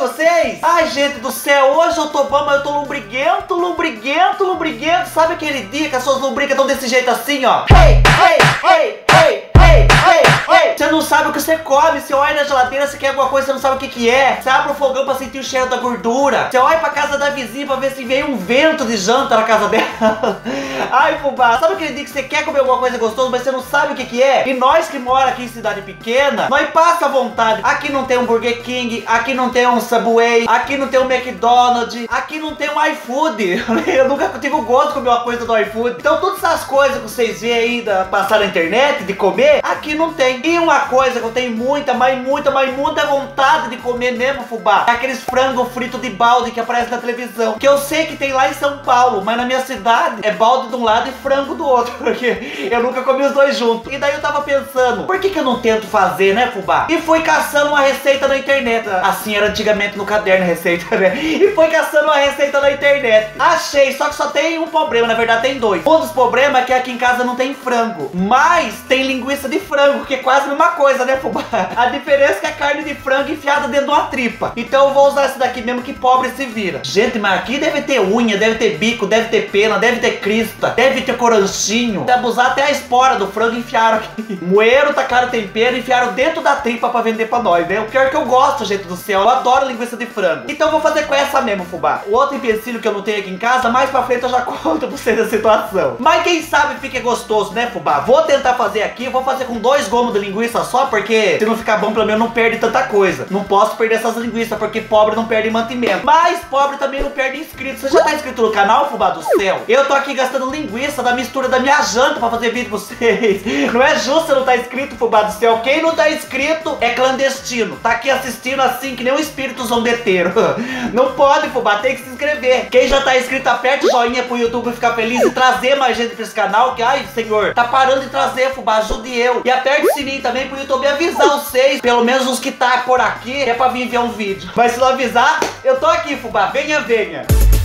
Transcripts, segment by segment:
vocês? Ai, gente do céu, hoje eu tô bom, mas eu tô lombriguento. Sabe aquele dia que as suas lombrigas estão desse jeito assim, ó? Hey, hey, hey, hey, hey, hey, hey. Você não sabe o que você come, você olha na geladeira, você quer alguma coisa, você não sabe o que que é. Você abre o fogão pra sentir o cheiro da gordura. Você olha pra casa da vizinha pra ver se veio um vento de janta na casa dela. Ai, fubá, sabe aquele dia que você quer comer alguma coisa gostosa, mas você não sabe o que que é? E nós que mora aqui em cidade pequena, nós passa vontade. Aqui não tem um Burger King, aqui não tem um Subway, aqui não tem um McDonald's, aqui não tem um iFood. Eu nunca tive o gosto de comer uma coisa do iFood. Então todas essas coisas que vocês veem aí passar na internet, de comer, aqui não tem. E uma coisa que eu tenho muita vontade de comer mesmo, fubá, é aqueles frango frito de balde que aparece na televisão. Que eu sei que tem lá em São Paulo, mas na minha cidade é balde de um lado e frango do outro, porque eu nunca comi os dois juntos. E daí eu tava pensando, por que eu não tento fazer, né, fubá? E fui caçando uma receita na internet. Assim era antigamente no caderno a receita, né? E fui caçando uma receita na internet. Achei, só que só tem um problema, na verdade tem dois. Um dos problemas é que aqui em casa não tem frango, mas tem linguiça de frango, que é quase a mesma coisa, né, fubá? A diferença é que é carne de frango enfiada dentro de uma tripa. Então eu vou usar esse daqui mesmo, que pobre se vira. Gente, mas aqui deve ter unha, deve ter bico, deve ter pena, deve ter crista, deve ter coranchinho. Deve abusar até a espora do frango e enfiaram aqui. Moeram, tacaram tempero e enfiaram dentro da tripa pra vender pra nós, né? O pior é que eu gosto, gente do céu. Eu adoro linguiça de frango. Então eu vou fazer com essa mesmo, fubá. O outro empecilho que eu não tenho aqui em casa, mais pra frente eu já conto pra vocês a situação. Mas quem sabe fica gostoso, né, fubá? Vou tentar fazer aqui, vou fazer com 2 gomos de linguiça só, porque se não ficar bom, pelo menos não perde tanta coisa. Não posso perder essas linguiças, porque pobre não perde mantimento. Mas pobre também não perde inscritos. Você já tá inscrito no canal, fubá do céu? Eu tô aqui gastando linguiça da mistura da minha janta pra fazer vídeo pra vocês. Não é justo você não tá inscrito, fubá do céu. Quem não tá inscrito é clandestino. Tá aqui assistindo assim que nem um espírito zombeteiro. Não pode, fubá, tem que se inscrever. Quem já tá inscrito, aperte o joinha pro YouTube ficar feliz e trazer mais gente pra esse canal. Que, ai, senhor, tá parando de trazer, fubá, ajude eu. E aperte o sininho também pro YouTube avisar vocês, pelo menos os que tá por aqui, é pra vir ver um vídeo. Mas se não avisar, eu tô aqui, fubá, venha, venha.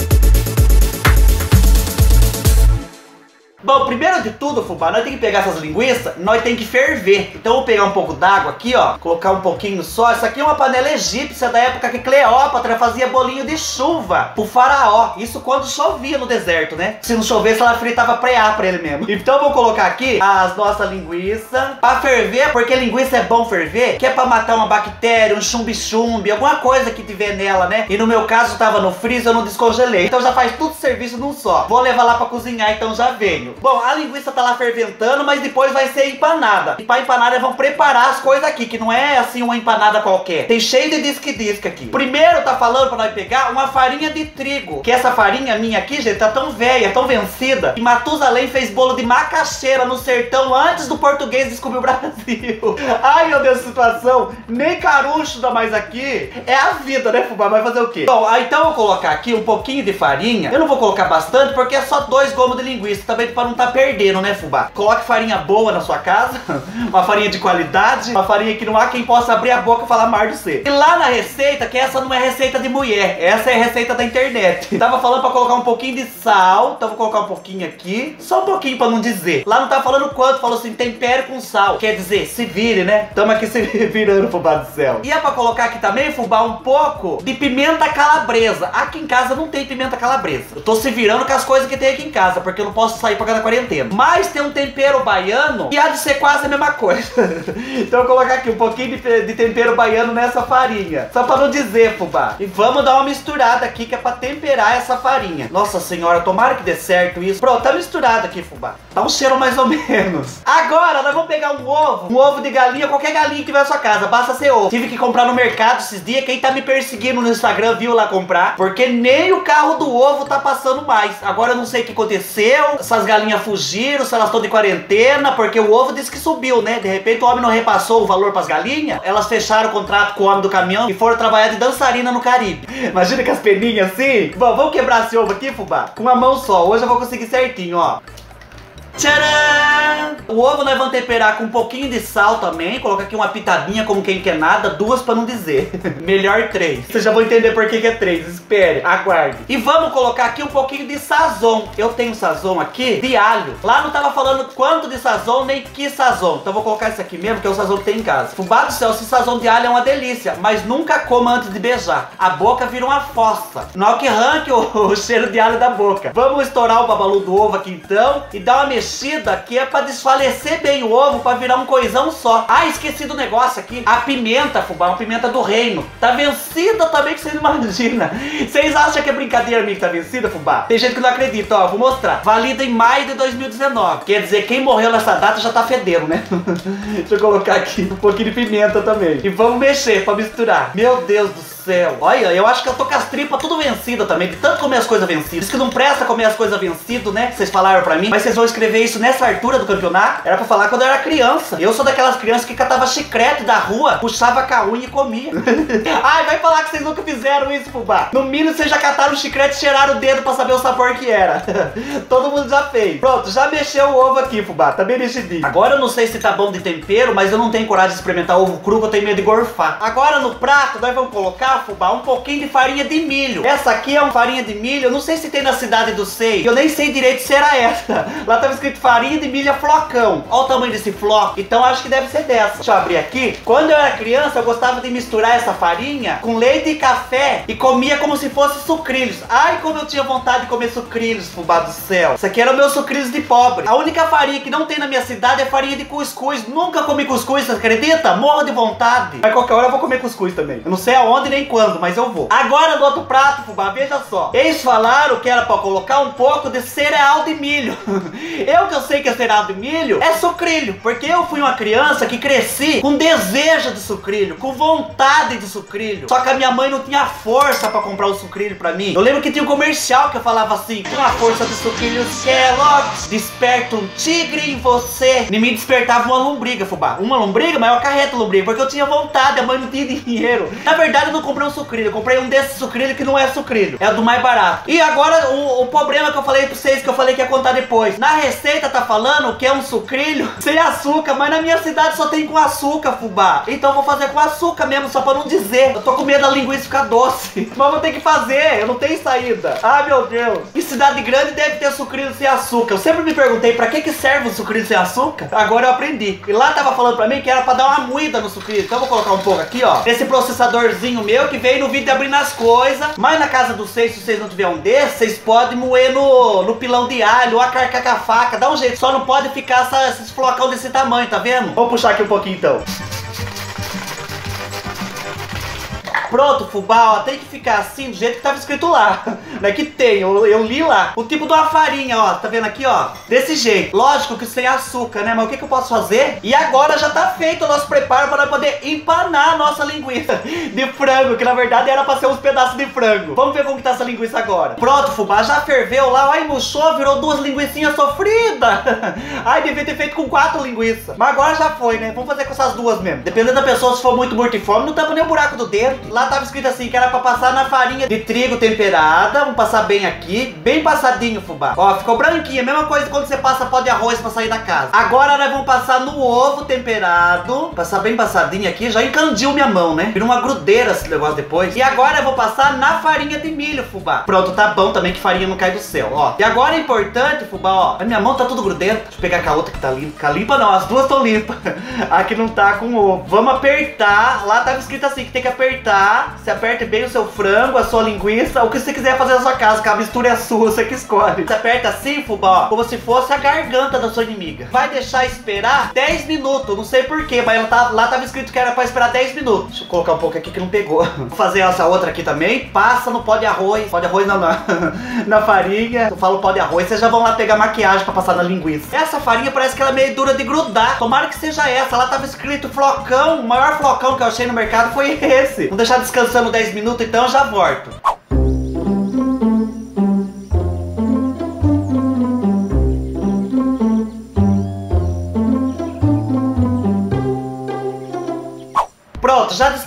Bom, primeiro de tudo, fubá, nós temos que pegar essas linguiças, nós temos que ferver. Então eu vou pegar um pouco d'água aqui, ó, colocar um pouquinho só. Isso aqui é uma panela egípcia da época que Cleópatra fazia bolinho de chuva pro faraó. Isso quando chovia no deserto, né? Se não chovesse, ela fritava preá pra ele mesmo. Então eu vou colocar aqui as nossas linguiças pra ferver, porque linguiça é bom ferver, que é pra matar uma bactéria, um chumbi-chumbi, alguma coisa que tiver nela, né? E no meu caso tava no freezer, eu não descongelei. Então já faz tudo serviço num só. Vou levar lá pra cozinhar, então já venho. Bom, a linguiça tá lá ferventando, mas depois vai ser empanada. E pra empanada vão preparar as coisas aqui, que não é assim uma empanada qualquer. Tem cheio de disque aqui. Primeiro tá falando pra nós pegar uma farinha de trigo. Que essa farinha minha aqui, gente, tá tão velha, tão vencida, que Matusalém fez bolo de macaxeira no sertão antes do português descobrir o Brasil. Ai, meu Deus, situação. Nem carucho dá mais aqui. É a vida, né, fubá? Vai fazer o quê? Bom, então eu vou colocar aqui um pouquinho de farinha. Eu não vou colocar bastante, porque é só 2 gomos de linguiça. Também pra não tá perdendo, né, fubá? Coloque farinha boa na sua casa, uma farinha de qualidade, uma farinha que não há quem possa abrir a boca e falar mais de você. E lá na receita, que essa não é receita de mulher, essa é receita da internet. Tava falando pra colocar um pouquinho de sal, então vou colocar um pouquinho aqui, só um pouquinho pra não dizer. Lá não tá falando quanto, falou assim, tempere com sal. Quer dizer, se vire, né? Tamo aqui se virando, fubá do céu. E é pra colocar aqui também, fubá, um pouco de pimenta calabresa. Aqui em casa não tem pimenta calabresa. Eu tô se virando com as coisas que tem aqui em casa, porque eu não posso sair pra cada quarentena. Mas tem um tempero baiano e há de ser quase a mesma coisa. Então eu vou colocar aqui um pouquinho de tempero baiano nessa farinha, só pra não dizer, fubá. E vamos dar uma misturada aqui, que é pra temperar essa farinha. Nossa senhora, tomara que dê certo isso. Pronto, tá misturado aqui, fubá. Tá um cheiro mais ou menos. Agora nós vamos pegar um ovo de galinha, qualquer galinha que tiver na sua casa, basta ser ovo. Tive que comprar no mercado esses dias. Quem tá me perseguindo no Instagram viu lá comprar, porque nem o carro do ovo tá passando mais. Agora eu não sei o que aconteceu, essas galinhas fugiram, se elas estão de quarentena, porque o ovo disse que subiu, né? De repente o homem não repassou o valor pras galinhas, elas fecharam o contrato com o homem do caminhão e foram trabalhar de dançarina no Caribe. Imagina com as peninhas assim. Bom, vamos quebrar esse ovo aqui, fubá, com uma mão só. Hoje eu vou conseguir certinho, ó. Tcharam! O ovo nós vamos temperar com um pouquinho de sal também. Colocar aqui uma pitadinha como quem quer nada. 2 pra não dizer. Melhor 3. Vocês já vão entender por que é 3. Espere, aguarde. E vamos colocar aqui um pouquinho de sazon. Eu tenho sazon aqui de alho. Lá não tava falando quanto de sazon nem que sazon. Então vou colocar isso aqui mesmo, que é o sazon que tem em casa. Fubá do céu, esse sazon de alho é uma delícia. Mas nunca coma antes de beijar. A boca vira uma fossa. Não que arranque o cheiro de alho da boca. Vamos estourar o babalu do ovo aqui então. E dar uma mexida que é pra desfalecer bem o ovo, pra virar um coisão só. Ah, esqueci do negócio aqui. A pimenta, fubá, uma pimenta do reino. Tá vencida também, que você não imagina. Vocês acham que é brincadeira minha que tá vencida, fubá? Tem gente que não acredita, ó, vou mostrar. Válida em maio de 2019. Quer dizer, quem morreu nessa data já tá fedendo, né? Deixa eu colocar aqui um pouquinho de pimenta também. E vamos mexer pra misturar. Meu Deus do céu. Olha, eu acho que eu tô com as tripas tudo vencidas também, de tanto comer as coisas vencidas. Isso que não presta comer as coisas vencidas, né? Vocês falaram pra mim. Mas vocês vão escrever isso nessa altura do campeonato? Era pra falar quando eu era criança. Eu sou daquelas crianças que catava chiclete da rua, puxava com a unha e comia. Ai, vai falar que vocês nunca fizeram isso, fubá. No mínimo vocês já cataram o chiclete e cheiraram o dedo pra saber o sabor que era. Todo mundo já fez. Pronto, já mexeu o ovo aqui, fubá. Tá bem mexidinho. Agora eu não sei se tá bom de tempero, mas eu não tenho coragem de experimentar ovo cru, que eu tenho medo de gorfar. Agora no prato nós vamos colocar, fubá, um pouquinho de farinha de milho. Essa aqui é uma farinha de milho. Eu não sei se tem na cidade do Sei. Eu nem sei direito se era essa. Lá tava escrito farinha de milho flocão. Olha o tamanho desse floco. Então acho que deve ser dessa. Deixa eu abrir aqui. Quando eu era criança, eu gostava de misturar essa farinha com leite e café e comia como se fosse sucrilhos. Ai, como eu tinha vontade de comer sucrilhos, fubá do céu. Isso aqui era o meu sucrilhos de pobre. A única farinha que não tem na minha cidade é farinha de cuscuz. Nunca comi cuscuz, você acredita? Morro de vontade. Mas qualquer hora eu vou comer cuscuz também. Eu não sei aonde nem quando, mas eu vou. Agora no outro prato, fubá, veja só. Eles falaram que era pra colocar um pouco de cereal de milho. Eu sei que é cereal de milho é sucrilho, porque eu fui uma criança que cresci com desejo de sucrilho, com vontade de sucrilho. Só que a minha mãe não tinha força pra comprar o sucrilho pra mim. Eu lembro que tinha um comercial que eu falava assim: com a força de sucrilhos Kellogg's, desperta um tigre em você. E me despertava uma lombriga, fubá. Uma lombriga, mas eu acarreto lombriga, porque eu tinha vontade, a mãe não tinha dinheiro. Na verdade eu não comprei um sucrilho, eu comprei um desses sucrilhos que não é sucrilho, é do mais barato. E agora o problema que eu falei pra vocês, que eu falei que ia contar depois. Na receita tá falando que é um sucrilho sem açúcar, mas na minha cidade só tem com açúcar, fubá. Então eu vou fazer com açúcar mesmo, só pra não dizer. Eu tô com medo da linguiça ficar doce. Mas vou ter que fazer, eu não tenho saída. Ai, meu Deus. Em cidade grande deve ter sucrilho sem açúcar. Eu sempre me perguntei pra que serve o sucrilho sem açúcar. Agora eu aprendi. E lá tava falando pra mim que era pra dar uma moída no sucrilho. Então eu vou colocar um pouco aqui, ó. Esse processadorzinho meu que veio no vídeo de abrindo as coisas. Mas na casa dos seis, se vocês não tiverem um desses, vocês podem moer no pilão de alho ou a carcar com a faca. Dá um jeito. Só não pode ficar esses flocão desse tamanho, tá vendo? Vamos puxar aqui um pouquinho então. Pronto, fubá, ó, tem que ficar assim, do jeito que tava escrito lá. Não é que tem, eu li lá. O tipo de uma farinha, ó, tá vendo aqui, ó? Desse jeito. Lógico que sem açúcar, né? Mas o que eu posso fazer? E agora já tá feito o nosso preparo para nós poder empanar a nossa linguiça de frango, que na verdade era pra ser uns pedaços de frango. Vamos ver como que tá essa linguiça agora. Pronto, fubá, já ferveu lá, ai, murchou, virou 2 linguicinhas sofridas. Ai, devia ter feito com 4 linguiças. Mas agora já foi, né? Vamos fazer com essas 2 mesmo. Dependendo da pessoa, se for muito mortiforme, não tampa nem o buraco do dedo. Lá tava escrito assim, que era pra passar na farinha de trigo temperada. Vamos passar bem aqui, bem passadinho, fubá. Ó, ficou branquinha, mesma coisa quando você passa pó de arroz pra sair da casa. Agora nós vamos passar no ovo temperado. Passar bem passadinho aqui, já encandiu minha mão, né? Vira uma grudeira esse negócio depois. E agora eu vou passar na farinha de milho, fubá. Pronto, tá bom também que farinha não cai do céu, ó. E agora é importante, fubá, ó. A minha mão tá tudo grudenta. Deixa eu pegar com a outra que tá limpa. Com a limpa não, as 2 estão limpas. Aqui não tá com ovo. Vamos apertar. Lá tava escrito assim, que tem que apertar. Você aperta bem o seu frango, a sua linguiça, o que você quiser fazer na sua casa, que a mistura é sua, você que escolhe. Você aperta assim, fubá, ó, como se fosse a garganta da sua inimiga. Vai deixar esperar 10 minutos, não sei porquê, mas lá tava escrito que era pra esperar 10 minutos. Deixa eu colocar um pouco aqui que não pegou. Vou fazer essa outra aqui também. Passa no pó de arroz. Pó de arroz não, na farinha. Eu falo pó de arroz, vocês já vão lá pegar maquiagem pra passar na linguiça. Essa farinha parece que ela é meio dura de grudar. Tomara que seja essa. Lá tava escrito flocão. O maior flocão que eu achei no mercado foi esse. Vamos deixar descansando 10 minutos, então eu já volto. Pronto, já descansaram.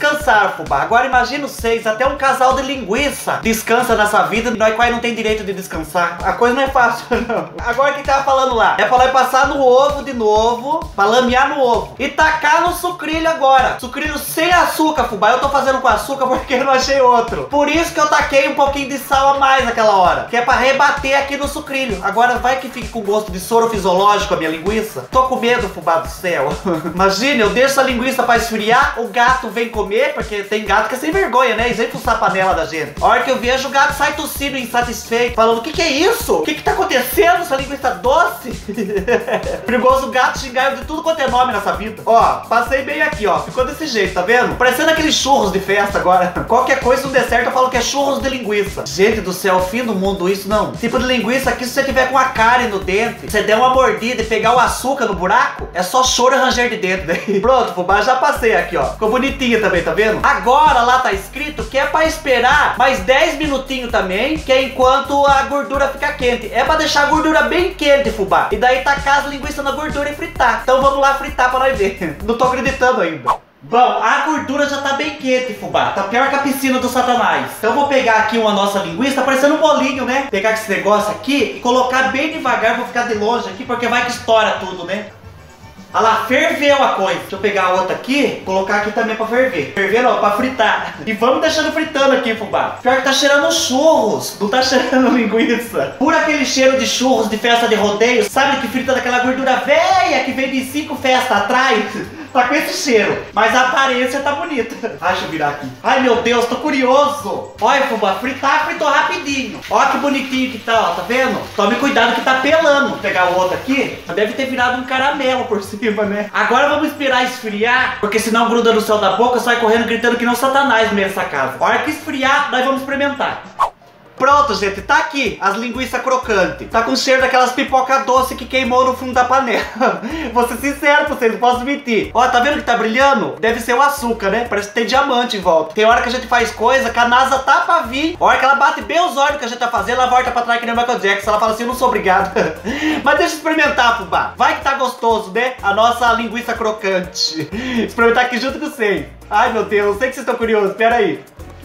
Claro, fubá. Agora imagina vocês, até um casal de linguiça descansa nessa vida, nós quase não tem direito de descansar. A coisa não é fácil, não. Agora o que tava falando lá? É pra nós passar no ovo de novo, pra lamear no ovo. E tacar no sucrilho agora. Sucrilho sem açúcar, fubá. Eu tô fazendo com açúcar porque eu não achei outro. Por isso que eu taquei um pouquinho de sal a mais naquela hora. Que é pra rebater aqui no sucrilho. Agora vai que fique com gosto de soro fisiológico a minha linguiça. Tô com medo, fubá do céu. Imagina, eu deixo a linguiça pra esfriar, o gato vem comer, porque tem gato que é sem vergonha, né? Eles vêm fuçar a panela da gente. A hora que eu vejo, o gato sai tossindo insatisfeito, falando, o que é isso? O que tá acontecendo? Essa linguiça doce? Perigoso o gato xingar eu de tudo quanto é nome nessa vida. Ó, passei bem aqui, ó. Ficou desse jeito, tá vendo? Parecendo aqueles churros de festa agora. Qualquer coisa, se não der certo, eu falo que é churros de linguiça. Gente do céu, fim do mundo isso, não. Tipo de linguiça aqui, se você tiver com a cárie no dente, você der uma mordida e pegar o açúcar no buraco, é só choro e ranger de dentro, né? Pronto, fubá, já passei aqui, ó. Ficou bonitinha também, tá vendo? Agora lá tá escrito que é pra esperar mais 10 minutinhos também, que é enquanto a gordura fica quente. É pra deixar a gordura bem quente, fubá. E daí tacar as linguiças na gordura e fritar. Então vamos lá fritar pra nós ver. Não tô acreditando ainda. Bom, a gordura já tá bem quente, fubá. Tá pior que a piscina do Satanás. Então eu vou pegar aqui uma nossa linguiça, tá parecendo um bolinho, né? Pegar esse negócio aqui e colocar bem devagar. Vou ficar de longe aqui, porque vai que estoura tudo, né? Olha lá, ferveu a coisa. Deixa eu pegar a outra aqui, colocar aqui também pra ferver. Ferver não, pra fritar. E vamos deixando fritando aqui, fubá. Pior que tá cheirando churros, não tá cheirando linguiça. Por aquele cheiro de churros de festa de rodeio, sabe que frita daquela gordura velha que vem de 5 festas atrás? Tá com esse cheiro, mas a aparência tá bonita. Ai, deixa eu virar aqui. Ai, meu Deus, tô curioso. Olha, fubá, fritar, fritou rapidinho. Olha que bonitinho que tá, ó, tá vendo? Tome cuidado que tá pelando. Vou pegar o outro aqui, deve ter virado um caramelo por cima, né? Agora vamos esperar esfriar, porque senão gruda no céu da boca, sai correndo gritando que não Satanás no meio dessa casa. A hora que esfriar, nós vamos experimentar. Pronto, gente, tá aqui as linguiças crocantes. Tá com cheiro daquelas pipoca doce que queimou no fundo da panela. Vou ser sincero pra vocês, não posso mentir. Ó, tá vendo que tá brilhando? Deve ser o açúcar, né? Parece que tem diamante em volta. Tem hora que a gente faz coisa que a NASA tá pra vir. A hora que ela bate bem os olhos que a gente tá fazendo, ela volta pra trás que nem o Michael Jackson. Ela fala assim, eu não sou obrigado. Mas deixa eu experimentar, fubá. Vai que tá gostoso, né? A nossa linguiça crocante. Experimentar aqui junto com vocês. Ai, meu Deus, sei que vocês estão curiosos. Pera aí.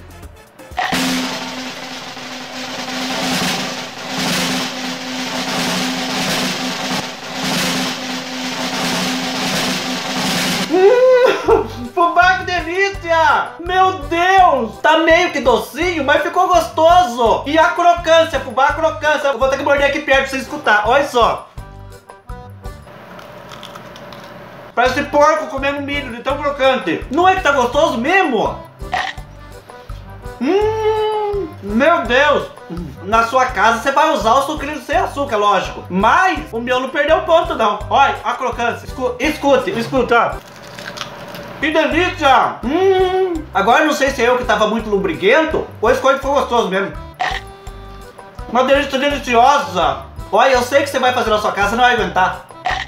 Fubá, que delícia! Meu Deus! Tá meio que docinho, mas ficou gostoso! E a crocância, fubá, a crocância. Eu vou ter que morder aqui perto pra você escutar. Olha só. Parece porco comendo milho de tão crocante. Não é que tá gostoso mesmo? Meu Deus! Na sua casa você vai usar o sucrilho sem açúcar, lógico. Mas o meu não perdeu ponto, não. Olha a crocância. Escuta. Que delícia! Agora não sei se é eu que tava muito lubriguento ou esse coisa foi gostoso mesmo. Uma delícia deliciosa. Olha, eu sei que você vai fazer na sua casa, você não vai aguentar.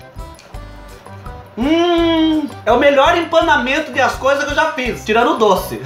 É o melhor empanamento de as coisas que eu já fiz, tirando o doce.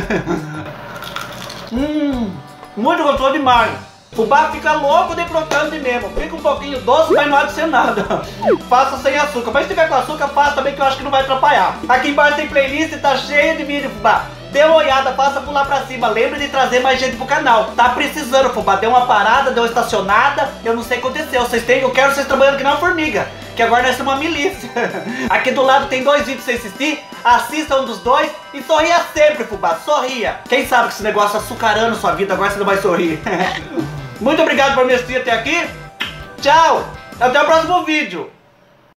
Muito gostoso demais. O bar fica louco de crocante mesmo. Fica um pouquinho doce, mas não há de ser nada. Faça sem açúcar. Mas se tiver com açúcar, faça também, que eu acho que não vai atrapalhar. Aqui embaixo tem playlist e tá cheia de vídeo, fubá. Dê uma olhada, passa por lá pra cima. Lembre de trazer mais gente pro canal. Tá precisando, fubá. Deu uma parada, deu uma estacionada. Eu não sei o que aconteceu. Eu quero vocês trabalhando que nem uma formiga. Que agora nós somos uma milícia. Aqui do lado tem 2 vídeos pra você assistir. Assista um dos 2 e sorria sempre, fubá. Sorria. Quem sabe que esse negócio açucarando sua vida, agora você não vai sorrir. Muito obrigado por me assistir até aqui. Tchau. Até o próximo vídeo.